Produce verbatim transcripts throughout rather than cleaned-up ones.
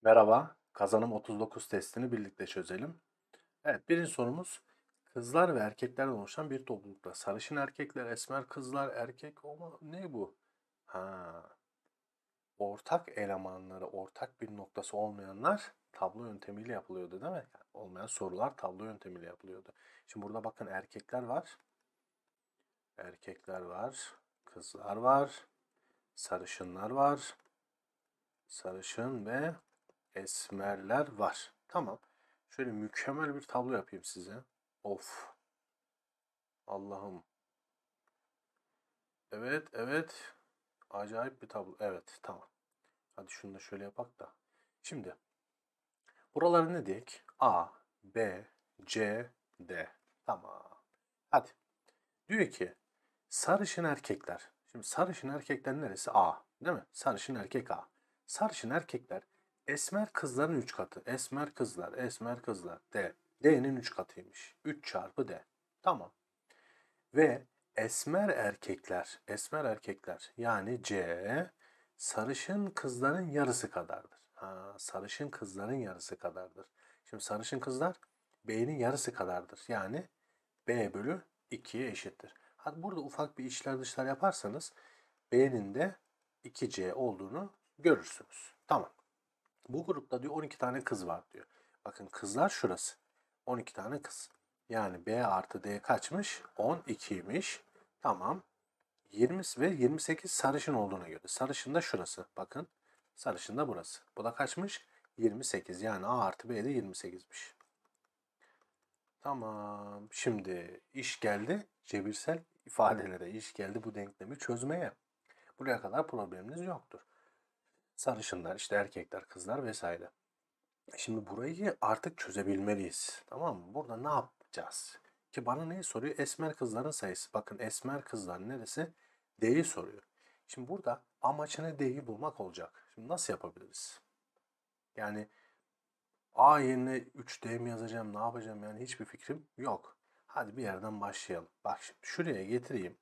Merhaba, kazanım otuz dokuz testini birlikte çözelim. Evet, birinci sorumuz kızlar ve erkeklerden oluşan bir toplulukta. Sarışın erkekler, esmer kızlar, erkek ama ne bu? Ha, ortak elemanları, ortak bir noktası olmayanlar tablo yöntemiyle yapılıyordu değil mi? Yani olmayan sorular tablo yöntemiyle yapılıyordu. Şimdi burada bakın erkekler var, erkekler var, kızlar var, sarışınlar var, sarışın ve esmerler var. Tamam. Şöyle mükemmel bir tablo yapayım size. Of. Allah'ım. Evet, evet. Acayip bir tablo. Evet, tamam. Hadi şunu da şöyle yapak da. Şimdi buraları ne diyek? A, B, C, D. Tamam. Hadi. Diyor ki sarışın erkekler. Şimdi sarışın erkekler neresi? A. Değil mi? Sarışın erkek A. Sarışın erkekler esmer kızların üç katı. Esmer kızlar, esmer kızlar. D. D'nin üç katıymış. üç çarpı D. Tamam. Ve esmer erkekler, esmer erkekler yani C sarışın kızların yarısı kadardır. Ha, sarışın kızların yarısı kadardır. Şimdi sarışın kızlar B'nin yarısı kadardır. Yani B bölü ikiye eşittir. Hadi burada ufak bir içler dışlar yaparsanız B'nin de iki C olduğunu görürsünüz. Tamam. Bu grupta diyor on iki tane kız var diyor. Bakın kızlar şurası. on iki tane kız. Yani B artı D kaçmış? on ikiymiş. Tamam. yirmi ve yirmi sekiz sarışın olduğuna göre. Sarışın da şurası. Bakın. Sarışın da burası. Bu da kaçmış? yirmi sekiz. Yani A artı B de yirmi sekizmiş. Tamam. Şimdi iş geldi cebirsel ifadelere. İş geldi bu denklemi çözmeye. Buraya kadar probleminiz yoktur. Sarışınlar, işte erkekler, kızlar vesaire. Şimdi burayı artık çözebilmeliyiz. Tamam mı? Burada ne yapacağız? Ki bana neyi soruyor? Esmer kızların sayısı. Bakın esmer kızlar neresi? D'yi soruyor. Şimdi burada amaçını D'yi bulmak olacak. Şimdi nasıl yapabiliriz? Yani A yerine üç D mi yazacağım, ne yapacağım yani hiçbir fikrim yok. Hadi bir yerden başlayalım. Bak şimdi şuraya getireyim.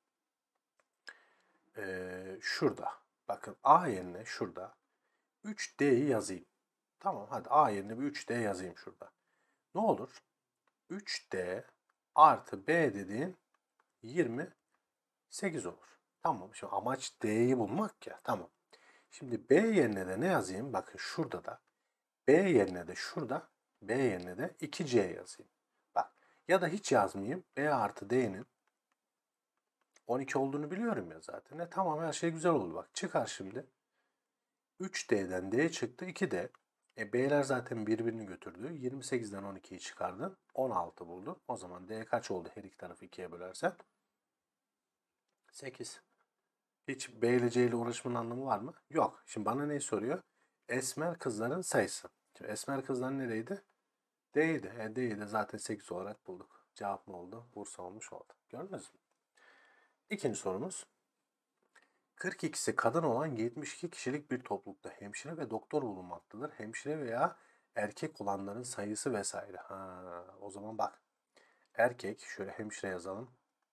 Ee, şurada. Bakın A yerine şurada üç D'yi yazayım. Tamam hadi A yerine bir üç D yazayım şurada. Ne olur? üç D artı B dediğin yirmi sekiz olur. Tamam. Şimdi amaç D'yi bulmak ya. Tamam. Şimdi B yerine de ne yazayım? Bakın şurada da. B yerine de şurada. B yerine de iki C yazayım. Bak. Ya da hiç yazmayayım. B artı D'nin on iki olduğunu biliyorum ya zaten. E tamam her şey güzel oldu bak. Çıkar şimdi. üç D'den D çıktı iki D. E B'ler zaten birbirini götürdü. yirmi sekizden on ikiyi çıkardın. on altı buldun. O zaman D kaç oldu her iki tarafı ikiye bölersen? sekiz. Hiç B ile C ile uğraşmanın anlamı var mı? Yok. Şimdi bana ne soruyor? Esmer kızların sayısı. Şimdi esmer kızlar nereydi? D'ydi. E, D'yi de zaten sekiz olarak bulduk. Cevap ne oldu? Bursa olmuş oldu. Gördünüz mü? İkinci sorumuz. kırk ikisi kadın olan yetmiş iki kişilik bir toplulukta hemşire ve doktor bulunmaktadır. Hemşire veya erkek olanların sayısı vesaire. Ha, o zaman bak. Erkek, şöyle hemşire yazalım.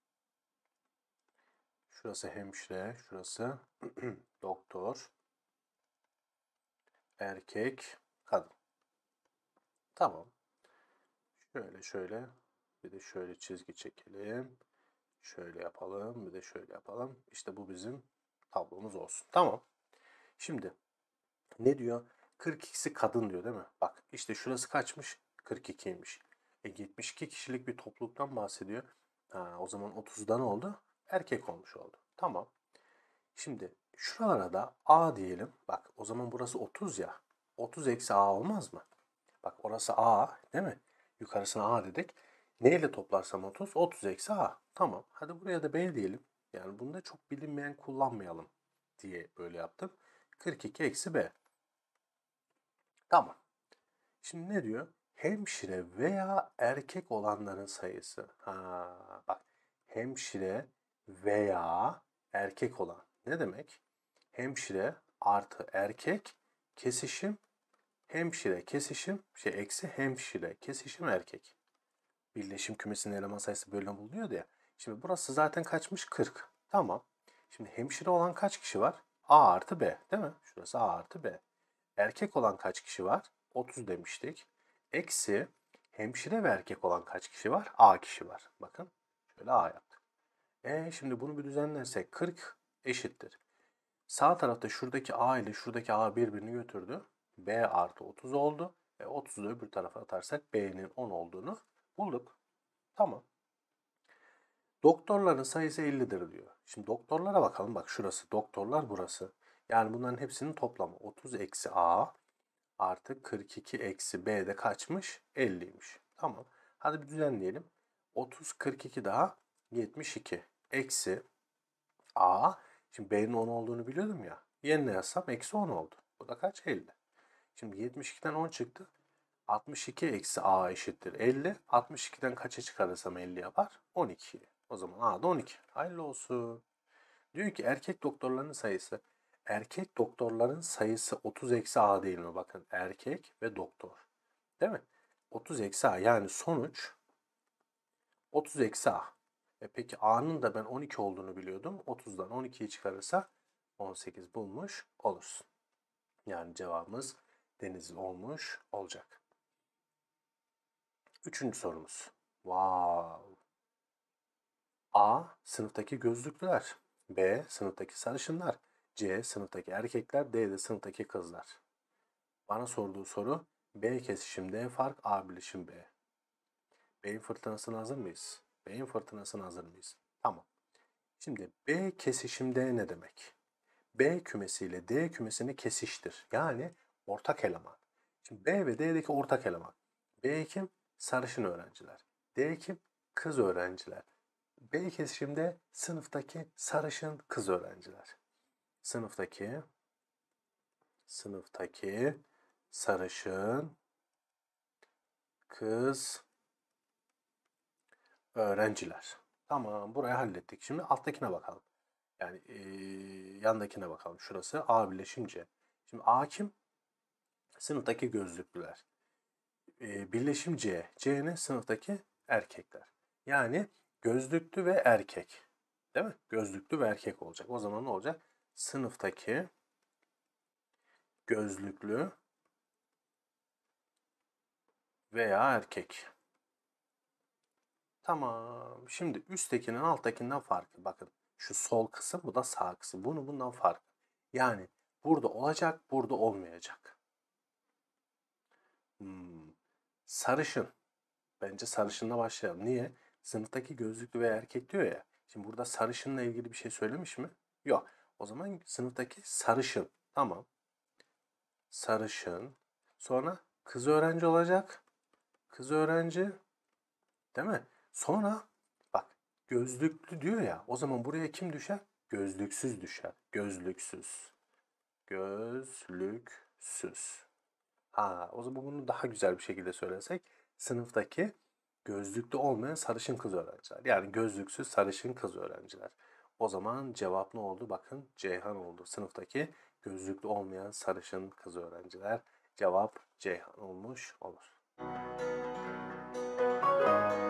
Şurası hemşire, şurası doktor, erkek, kadın. Tamam. Şöyle şöyle, bir de şöyle çizgi çekelim. Şöyle yapalım, bir de şöyle yapalım. İşte bu bizim tablomuz olsun. Tamam. Şimdi ne diyor? kırk ikisi kadın diyor değil mi? Bak işte şurası kaçmış? kırk ikiymiş. E yetmiş iki kişilik bir topluluktan bahsediyor. Ha, o zaman otuzda ne oldu? Erkek olmuş oldu. Tamam. Şimdi şuralara da A diyelim. Bak o zaman burası otuz ya. otuz eksi A olmaz mı? Bak orası A değil mi? Yukarısına A dedik. Neyle toplarsam otuz? otuz eksi A. Tamam. Hadi buraya da B diyelim. Yani bunda çok bilinmeyen kullanmayalım diye böyle yaptım. kırk iki eksi B. Tamam. Şimdi ne diyor? Hemşire veya erkek olanların sayısı. Ha, bak. Hemşire veya erkek olan. Ne demek? Hemşire artı erkek kesişim hemşire kesişim şey eksi hemşire kesişim erkek. Birleşim kümesinin eleman sayısı böyle bulunuyor ya. Şimdi burası zaten kaçmış? kırk. Tamam. Şimdi hemşire olan kaç kişi var? A artı B değil mi? Şurası A artı B. erkek olan kaç kişi var? otuz demiştik. Eksi hemşire ve erkek olan kaç kişi var? A kişi var. Bakın şöyle A yaptık. E şimdi bunu bir düzenlersek kırk eşittir. Sağ tarafta şuradaki A ile şuradaki A birbirini götürdü. B artı otuz oldu. E otuzu da öbür tarafa atarsak B'nin on olduğunu bulduk. Tamam. Doktorların sayısı ellidir diyor. Şimdi doktorlara bakalım. Bak şurası doktorlar, burası. Yani bunların hepsinin toplamı otuz eksi A artı kırk iki eksi B'de kaçmış? elliymiş. Tamam. Hadi bir düzenleyelim. otuz, kırk iki daha yetmiş iki. Eksi A. Şimdi B'nin on olduğunu biliyordum ya. Yerine yazsam eksi on oldu. Bu da kaç? elli. Şimdi yetmiş ikiden on çıktı. altmış iki eksi A eşittir elli. altmış ikiden kaça çıkarırsam elli yapar? on iki. O zaman A da on iki. Hayırlı olsun. Diyor ki erkek doktorların sayısı. Erkek doktorların sayısı otuz eksi A değil mi? Bakın erkek ve doktor. Değil mi? otuz eksi A yani sonuç otuz eksi A. E peki A'nın da ben on iki olduğunu biliyordum. otuzdan on ikiyi çıkarırsa on sekiz bulmuş olursun. Yani cevabımız Denizli olmuş olacak. Üçüncü sorumuz. Wow. A. Sınıftaki gözlüklüler. B. Sınıftaki sarışınlar. C. Sınıftaki erkekler. D. de sınıftaki kızlar. Bana sorduğu soru B kesişim D fark A bileşim B. Beyin fırtınasına hazır mıyız? Beyin fırtınasına hazır mıyız? Tamam. Şimdi B kesişim D ne demek? B kümesiyle D kümesini kesiştir. Yani ortak eleman. Şimdi B ve D'deki ortak eleman. B kim? Sarışın öğrenciler. D kim? Kız öğrenciler. B kesişimde sınıftaki sarışın kız öğrenciler. Sınıftaki sınıftaki sarışın kız öğrenciler. Tamam, burayı hallettik. Şimdi alttakine bakalım. Yani ee, yandakine bakalım. Şurası A birleşim C. Şimdi A kim? Sınıftaki gözlüklüler. E, birleşim C. C ne? Sınıftaki erkekler. Yani gözlüklü ve erkek. Değil mi? Gözlüklü ve erkek olacak. O zaman ne olacak? Sınıftaki gözlüklü veya erkek. Tamam. Şimdi üsttekinin alttakinden farkı. Bakın şu sol kısım, bu da sağ kısım. Bunu bundan farkı. Yani burada olacak, burada olmayacak. Hmm. Sarışın. Bence sarışınla başlayalım. Niye? Sınıftaki gözlüklü ve erkek diyor ya. Şimdi burada sarışınla ilgili bir şey söylemiş mi? Yok. O zaman sınıftaki sarışın. Tamam. Sarışın. Sonra kız öğrenci olacak. Kız öğrenci. Değil mi? Sonra bak gözlüklü diyor ya. O zaman buraya kim düşer? Gözlüksüz düşer. Gözlüksüz. Gözlüksüz. Ha, o zaman bunu daha güzel bir şekilde söylesek. Sınıftaki gözlüklü olmayan sarışın kız öğrenciler. Yani gözlüksüz sarışın kız öğrenciler. O zaman cevap ne oldu? Bakın Ceyhan oldu. Sınıftaki gözlüklü olmayan sarışın kız öğrenciler. Cevap Ceyhan olmuş olur.